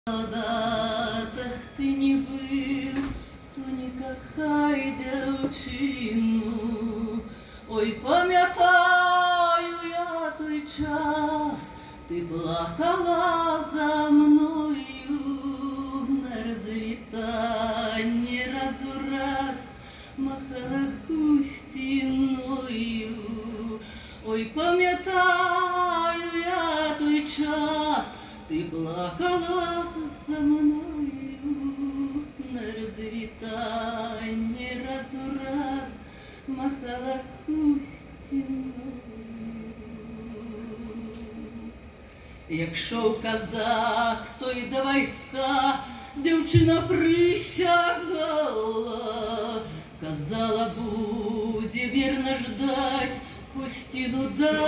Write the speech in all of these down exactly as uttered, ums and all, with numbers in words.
Солдатах ти не бив, то не кохай дівчину. Ой, пам'ятаю я той час, ти плакала за мною, на розвітанні раз у раз махала хустиною. Ой, пам'ятаю я той час, ти плакала за мною, на розвітанні раз у раз махала хустиною. Якщо казак, то й до війська дівчина присягала, казала, буде вірно ждать, хустину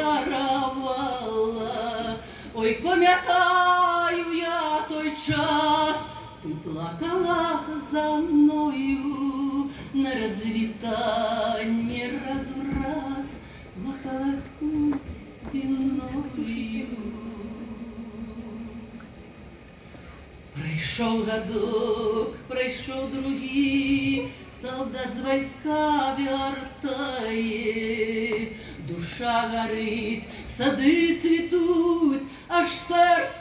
даровала. Ой, пам'ятаю я той час, ти плакала за мною, на розвітанні раз у раз махала хустиною. Пройшов годок, пройшов другий, солдат з війська вертає. Душа горить, сади цвітуть, аж серце